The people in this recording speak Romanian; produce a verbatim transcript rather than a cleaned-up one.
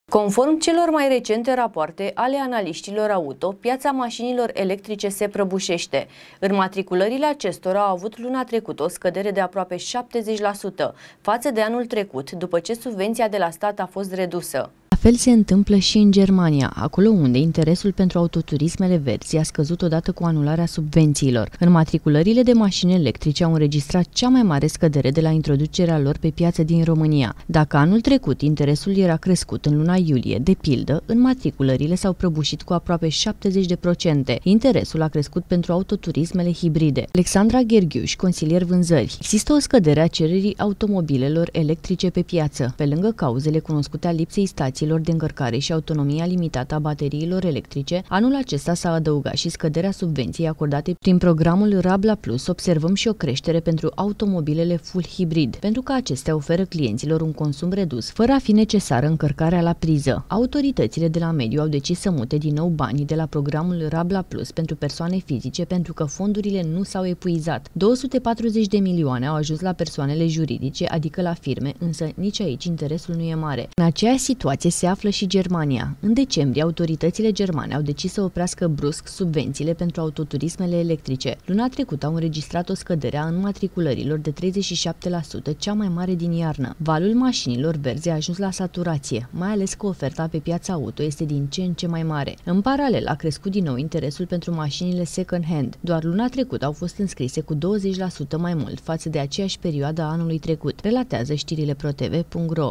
Conform celor mai recente rapoarte ale analiștilor auto, piața mașinilor electrice se prăbușește. Înmatriculările acestora au avut luna trecută o scădere de aproape șaptezeci la sută față de anul trecut, după ce subvenția de la stat a fost redusă. La fel se întâmplă și în Germania, acolo unde interesul pentru autoturismele verzi a scăzut odată cu anularea subvențiilor. Înmatriculările de mașini electrice au înregistrat cea mai mare scădere de la introducerea lor pe piață din România. Dacă anul trecut interesul era crescut în luna iulie, de pildă, înmatriculările s-au prăbușit cu aproape șaptezeci de la sută. Interesul a crescut pentru autoturismele hibride. Alexandra Gherghiuș, consilier vânzări. Există o scădere a cererii automobilelor electrice pe piață, pe lângă cauzele cunoscute a lipsei stațiilor de încărcare și autonomia limitată a bateriilor electrice. Anul acesta s-a adăugat și scăderea subvenției acordate prin programul Rabla Plus. Observăm și o creștere pentru automobilele full hibrid, pentru că acestea oferă clienților un consum redus, fără a fi necesară încărcarea la priză. Autoritățile de la mediu au decis să mute din nou banii de la programul Rabla Plus pentru persoane fizice, pentru că fondurile nu s-au epuizat. două sute patruzeci de milioane au ajuns la persoanele juridice, adică la firme, însă nici aici interesul nu e mare. În aceeași situație se află și Germania. În decembrie, autoritățile germane au decis să oprească brusc subvențiile pentru autoturismele electrice. Luna trecută au înregistrat o scădere a înmatriculărilor de treizeci și șapte la sută, cea mai mare din iarnă. Valul mașinilor verzi a ajuns la saturație, mai ales că oferta pe piața auto este din ce în ce mai mare. În paralel, a crescut din nou interesul pentru mașinile second-hand. Doar luna trecută au fost înscrise cu douăzeci la sută mai mult față de aceeași perioadă a anului trecut, relatează știrile pro t v punct ro.